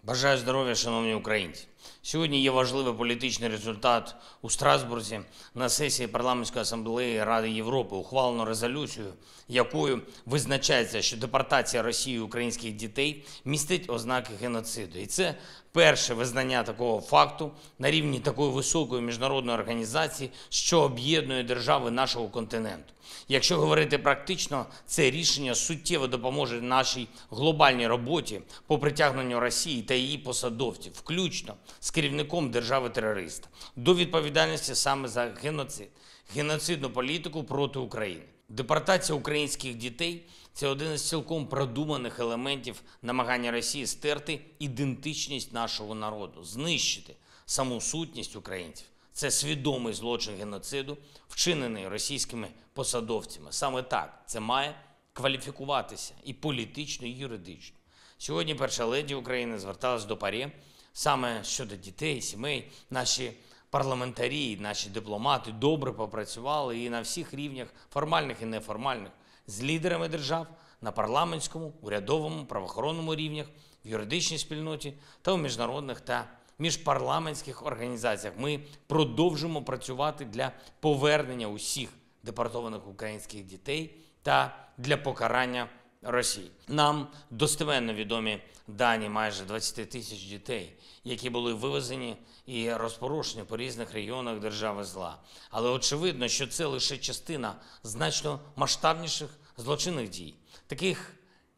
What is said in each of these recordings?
Бажаю здоров'я, шановні українці. Сьогодні є важливий політичний результат у Страсбурзі. На сесії Парламентської асамблеї Ради Європи ухвалено резолюцію, якою визначається, що депортація Росією українських дітей містить ознаки геноциду. І це перше визнання такого факту на рівні такої високої міжнародної організації, що об'єднує держави нашого континенту. Якщо говорити практично, це рішення суттєво допоможе нашій глобальній роботі по притягненню Росії та її посадовців, включно з керівником держави-терориста, до відповідальності саме за геноцид, геноцидну політику проти України. Депортація українських дітей – це один із цілком продуманих елементів намагання Росії стерти ідентичність нашого народу, знищити саму сутність українців. Це свідомий злочин геноциду, вчинений російськими посадовцями. Саме так це має кваліфікуватися і політично, і юридично. Сьогодні перша леді України зверталась до ПАРЄ саме щодо дітей, сімей. Наші парламентарі, наші дипломати добре попрацювали і на всіх рівнях, формальних і неформальних, з лідерами держав на парламентському, урядовому, правоохоронному рівнях, в юридичній спільноті та у міжнародних та міжпарламентських організаціях. Ми продовжимо працювати для повернення усіх депортованих українських дітей та для покарання Росії. Нам достеменно відомі дані майже 20 тисяч дітей, які були вивезені і розпорошені по різних регіонах держави зла. Але очевидно, що це лише частина значно масштабніших злочинних дій. Таких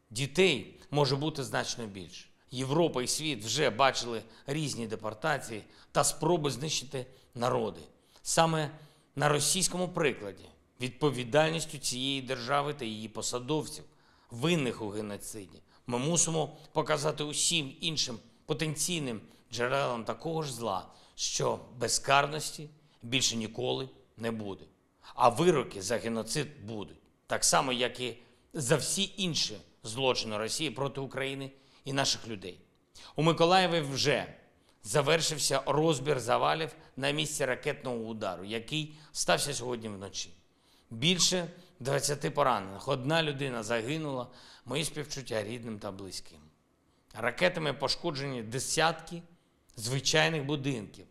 дітей може бути значно більше. Європа і світ вже бачили різні депортації та спроби знищити народи. Саме на російському прикладі відповідальністю цієї держави та її посадовців, винних у геноциді, ми мусимо показати усім іншим потенційним джерелам такого ж зла, що безкарності більше ніколи не буде. А вироки за геноцид будуть. Так само, як і за всі інші злочини Росії проти України і наших людей. У Миколаєві вже завершився розбір завалів на місці ракетного удару, який стався сьогодні вночі. Більше 20 поранених, одна людина загинула, мої співчуття рідним та близьким. Ракетами пошкоджені десятки звичайних будинків,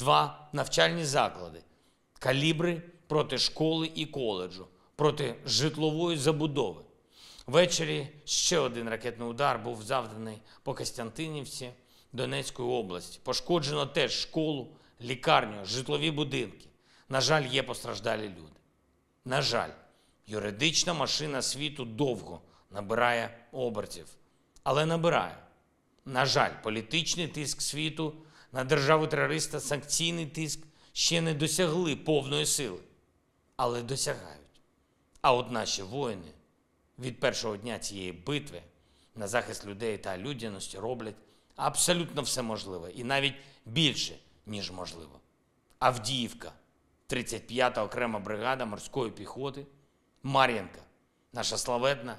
2 навчальні заклади, калібри проти школи і коледжу, проти житлової забудови. Ввечері ще один ракетний удар був завданий по Костянтинівці Донецької області. Пошкоджено теж школу, лікарню, житлові будинки. На жаль, є постраждалі люди. На жаль, юридична машина світу довго набирає обертів. Але набирає. На жаль, політичний тиск світу на державу-терориста, санкційний тиск ще не досягли повної сили. Але досягають. А от наші воїни від першого дня цієї битви на захист людей та людяності роблять абсолютно все можливе. І навіть більше, ніж можливо. Авдіївка, 35-та окрема бригада морської піхоти, Мар'їнка, наша славетна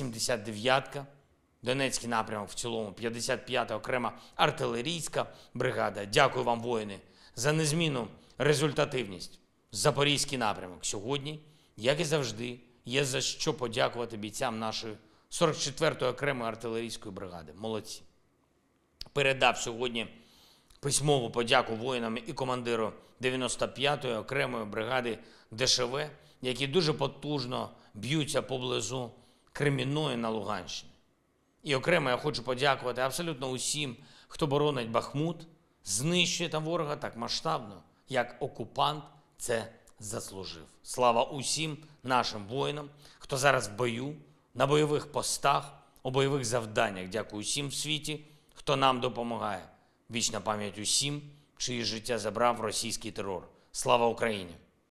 79-ка, Донецький напрямок в цілому, 55-та окрема артилерійська бригада. Дякую вам, воїни, за незмінну результативність. Запорізький напрямок сьогодні, як і завжди, є за що подякувати бійцям нашої 44-ї окремої артилерійської бригади. Молодці. Передав сьогодні письмову подяку воїнам і командиру 95-ї окремої бригади ДШВ, які дуже потужно б'ються поблизу Кремінної на Луганщині. І окремо я хочу подякувати абсолютно усім, хто боронить Бахмут, знищує там ворога так масштабно, як окупант це заслужив. Слава усім нашим воїнам, хто зараз в бою, на бойових постах, у бойових завданнях. Дякую усім в світі, хто нам допомагає. Вічна пам'ять усім, чиї життя забрав російський терор. Слава Україні!